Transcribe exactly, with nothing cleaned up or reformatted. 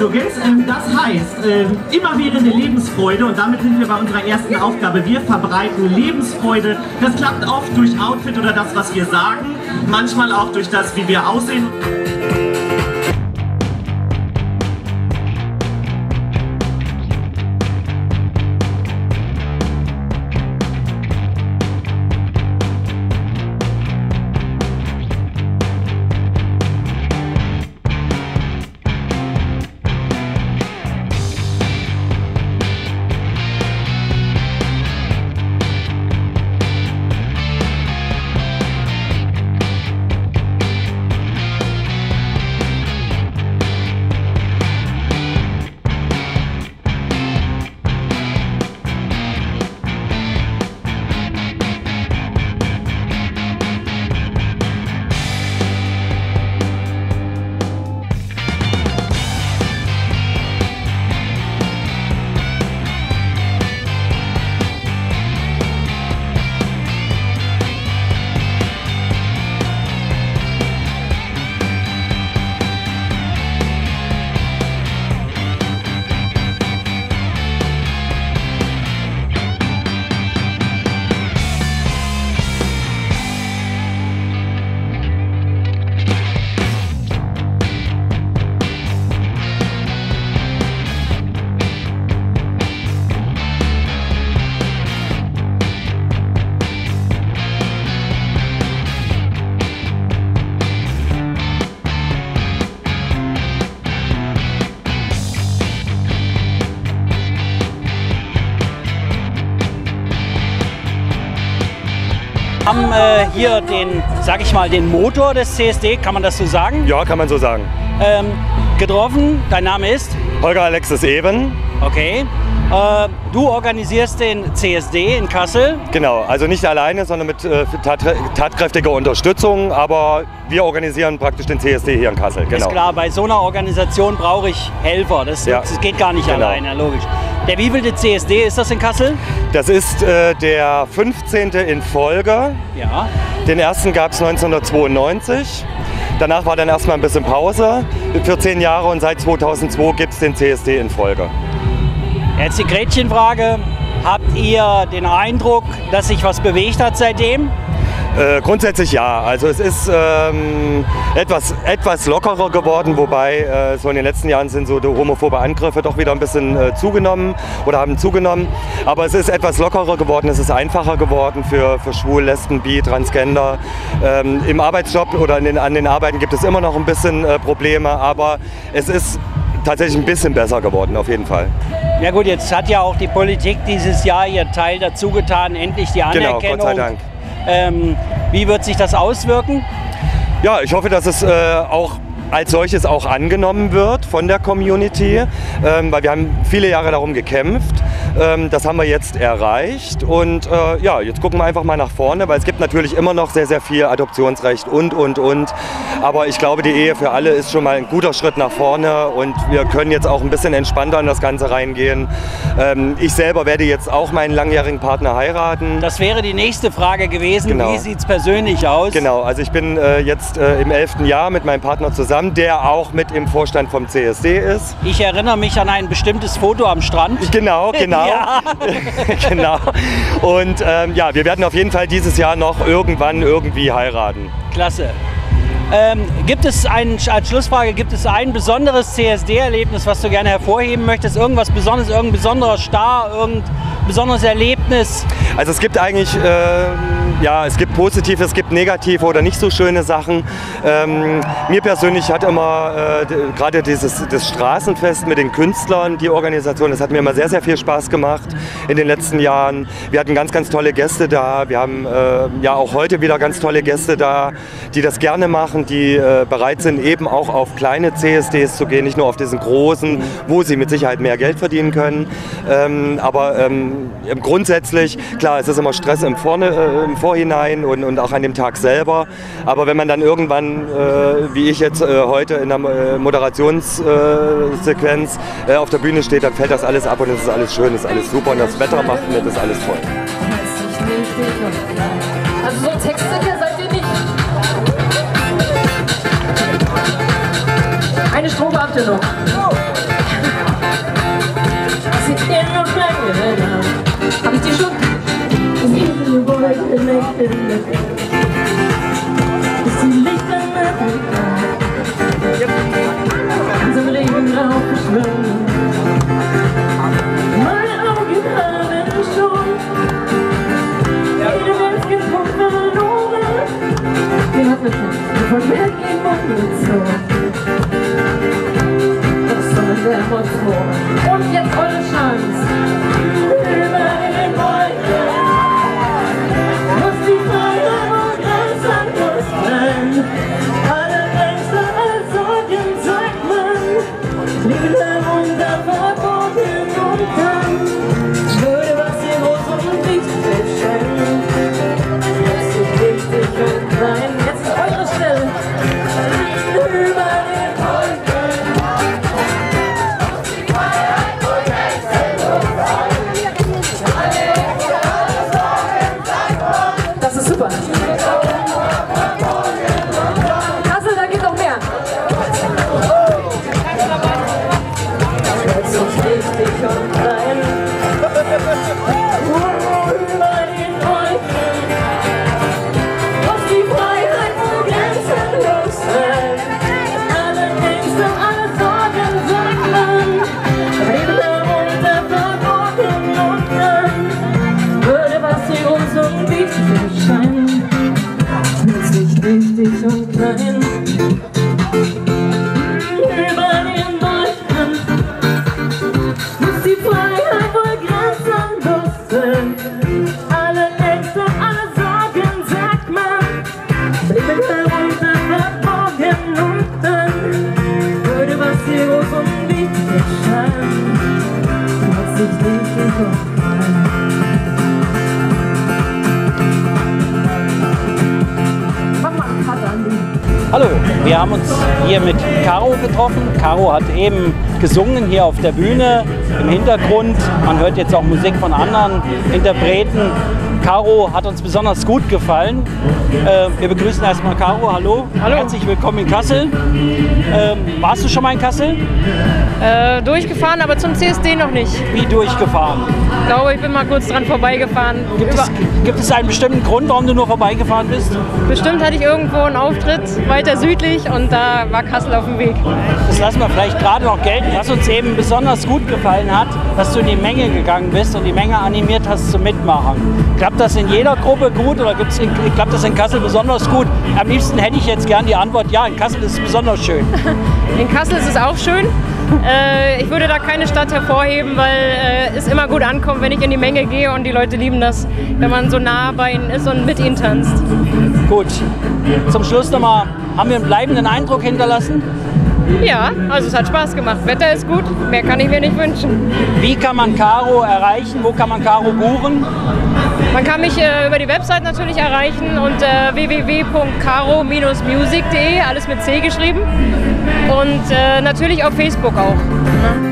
Slogans. Das heißt, immerwährende Lebensfreude, und damit sind wir bei unserer ersten Aufgabe. Wir verbreiten Lebensfreude. Das klappt oft durch Outfit oder das, was wir sagen, manchmal auch durch das, wie wir aussehen. Wir haben äh, hier den, sag ich mal, den Motor des C S D, kann man das so sagen? Ja, kann man so sagen. Ähm, getroffen, dein Name ist? Holger Alexis Eben. Okay. Äh, du organisierst den C S D in Kassel? Genau, also nicht alleine, sondern mit äh, tat tatkräftiger Unterstützung, aber wir organisieren praktisch den C S D hier in Kassel. Genau. Ist klar, bei so einer Organisation brauche ich Helfer, das, ja. das geht gar nicht genau. alleine, logisch. Der wievielte C S D ist das in Kassel? Das ist äh, der fünfzehnte in Folge. Ja. Den ersten gab es neunzehnhundertzweiundneunzig. Danach war dann erstmal ein bisschen Pause für zehn Jahre und seit zweitausendzwei gibt es den C S D in Folge. Jetzt die Gretchenfrage. Habt ihr den Eindruck, dass sich was bewegt hat seitdem? Äh, grundsätzlich ja. Also es ist ähm, etwas, etwas lockerer geworden, wobei äh, so in den letzten Jahren sind so die homophobe Angriffe doch wieder ein bisschen äh, zugenommen oder haben zugenommen. Aber es ist etwas lockerer geworden, es ist einfacher geworden für, für Schwul, Lesben, Bi, Transgender. Ähm, Im Arbeitsjob oder in den, an den Arbeiten gibt es immer noch ein bisschen äh, Probleme, aber es ist tatsächlich ein bisschen besser geworden, auf jeden Fall. Ja gut, jetzt hat ja auch die Politik dieses Jahr ihr Teil dazu getan, endlich die Anerkennung. Genau, Gott sei Dank. Ähm, wie wird sich das auswirken? Ja, ich hoffe, dass es äh, auch als solches auch angenommen wird von der Community, ähm, weil wir haben viele Jahre darum gekämpft. Ähm, das haben wir jetzt erreicht und äh, ja, jetzt gucken wir einfach mal nach vorne, weil es gibt natürlich immer noch sehr, sehr viel Adoptionsrecht und, und, und. Aber ich glaube, die Ehe für alle ist schon mal ein guter Schritt nach vorne und wir können jetzt auch ein bisschen entspannter in das Ganze reingehen. Ähm, ich selber werde jetzt auch meinen langjährigen Partner heiraten. Das wäre die nächste Frage gewesen. Genau. Wie sieht es persönlich aus? Genau, also ich bin äh, jetzt äh, im elften Jahr mit meinem Partner zusammen, der auch mit im Vorstand vom C S D ist. Ich erinnere mich an ein bestimmtes Foto am Strand. Genau, genau. Ja. Genau. Und ähm, ja, wir werden auf jeden Fall dieses Jahr noch irgendwann irgendwie heiraten. Klasse. Ähm, gibt es ein, als Schlussfrage, gibt es ein besonderes C S D-Erlebnis, was du gerne hervorheben möchtest? Irgendwas Besonderes, irgendein besonderer Star, irgendein besonderes Erlebnis? Also es gibt eigentlich, äh, ja, es gibt positive, es gibt negative oder nicht so schöne Sachen. Ähm, mir persönlich hat immer äh, gerade dieses das Straßenfest mit den Künstlern, die Organisation, das hat mir immer sehr, sehr viel Spaß gemacht in den letzten Jahren. Wir hatten ganz, ganz tolle Gäste da. Wir haben äh, ja auch heute wieder ganz tolle Gäste da, die das gerne machen, die äh, bereit sind, eben auch auf kleine C S Ds zu gehen, nicht nur auf diesen großen, wo sie mit Sicherheit mehr Geld verdienen können. Ähm, aber ähm, grundsätzlich, klar, es ist immer Stress im, Vorne, äh, im Vorhinein und, und auch an dem Tag selber. Aber wenn man dann irgendwann, äh, wie ich jetzt äh, heute in der äh, Moderationssequenz äh, äh, auf der Bühne steht, dann fällt das alles ab und es ist alles schön, es ist alles super und das Wetter macht mit, das ist alles toll. Also so textsicher seid ihr nicht. Eine Strophe habt ihr noch. Himmel, bis die Lichter zum Regengrau verschwimmen. Meine Augen haben schon jede Welt gefunden verloren. Wir hatten es schon von Berg in Mund gezogen. Das soll der Motor. Und jetzt eure Chance. Über den Wolken muss die Freiheit und grenzenlos sein. Alle Ängste, alle Sorgen sagt man, liegen darunter verborgen und dann würde was hier groß und wichtig scheinen. Es ist wichtig und klein. Jetzt ist eure Stelle. Über den Wolken muss die Freiheit und grenzenlos sein. Das ist super. Kassel, da geht noch mehr. Es ist wichtig und klein. Über den Wolken muss die Freiheit und grenzenlos sein. Alle Ängste, alle Sorgen sagt man, leben darunter verborgen und dann würde was hier uns und wichtig scheinen. Plötzlich wichtig und klein. Über den Wolken muss die Freiheit wohl grenzenlos sein. Alle Ängste, alle Sorgen sagt man, leben darunter verborgen und dann würde was hier groß und wichtig scheinen. Plötzlich wichtig und klein. Mach mal einen Cut, Andi. Hallo, wir haben uns hier mit Caro getroffen. Caro hat eben gesungen hier auf der Bühne im Hintergrund. Man hört jetzt auch Musik von anderen Interpreten. Caro hat uns besonders gut gefallen. Äh, wir begrüßen erstmal Caro. Hallo. Hallo. Herzlich willkommen in Kassel. Ähm, warst du schon mal in Kassel? Äh, durchgefahren, aber zum C S D noch nicht. Wie durchgefahren? Ich glaube, ich bin mal kurz dran vorbeigefahren. Gibt es, gibt es einen bestimmten Grund, warum du nur vorbeigefahren bist? Bestimmt hatte ich irgendwo einen Auftritt weiter südlich und da war Kassel auf dem Weg. Das lassen wir vielleicht gerade noch gelten. Was uns eben besonders gut gefallen hat, dass du in die Menge gegangen bist und die Menge animiert hast zum Mitmachen. Klappt das in jeder Gruppe gut oder gibt's in, klappt das in Kassel besonders gut? Am liebsten hätte ich jetzt gern die Antwort, ja, in Kassel ist es besonders schön. In Kassel ist es auch schön. Äh, ich würde da keine Stadt hervorheben, weil äh, es immer gut ankommt, wenn ich in die Menge gehe und die Leute lieben das, wenn man so nah bei ihnen ist und mit ihnen tanzt. Gut, zum Schluss nochmal, haben wir einen bleibenden Eindruck hinterlassen? Ja, also es hat Spaß gemacht. Wetter ist gut, mehr kann ich mir nicht wünschen. Wie kann man Caro erreichen? Wo kann man Caro buchen? Man kann mich äh, über die Website natürlich erreichen unter w w w punkt caro Bindestrich music punkt de, alles mit C geschrieben. Und äh, natürlich auf Facebook auch. Ne?